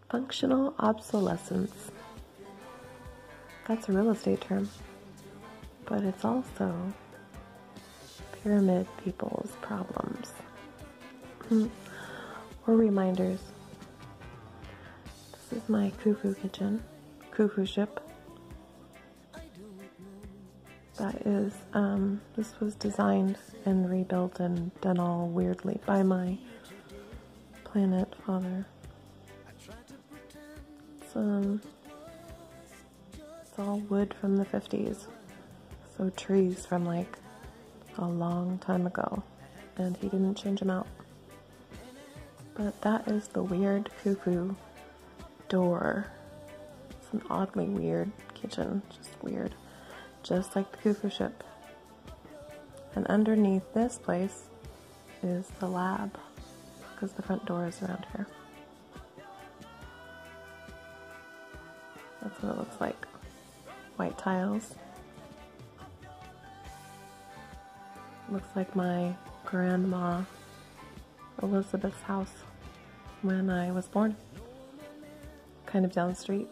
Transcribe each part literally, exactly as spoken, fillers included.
Functional obsolescence. That's a real estate term. But it's also pyramid people's problems. Or reminders. This is my Khufu kitchen. Khufu ship. That is, um, this was designed and rebuilt and done all weirdly by my planet father. It's, um, it's all wood from the fifties. So trees from like a long time ago. And he didn't change them out. But that is the weird Khufu door. It's an oddly weird kitchen. Just weird. Just like the Khufu ship. And underneath this place is the lab. Because the front door is around here. That's what it looks like. White tiles. Looks like my grandma Elizabeth's house when I was born. Kind of down the street.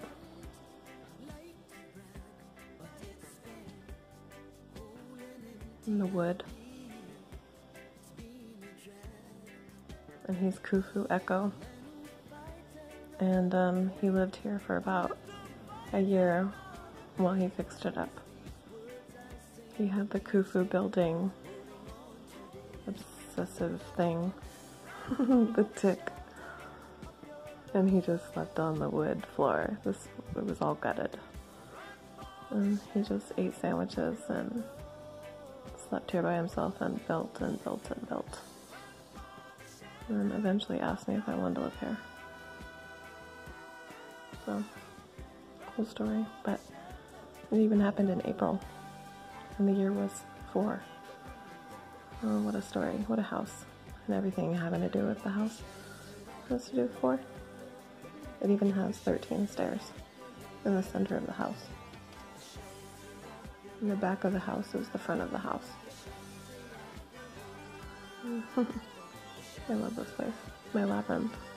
In the wood. And he's Khufu Echo. And um, he lived here for about a year while he fixed it up. He had the Khufu building obsessive thing. The tick. And he just slept on the wood floor. This it was all gutted. And he just ate sandwiches and slept here by himself and built and built and built. And eventually asked me if I wanted to live here. So, cool story. But it even happened in April. And the year was four. Oh, what a story. What a house. And everything having to do with the house has to do with four. It even has thirteen stairs in the center of the house. And the back of the house is the front of the house. I love this place. My labyrinth.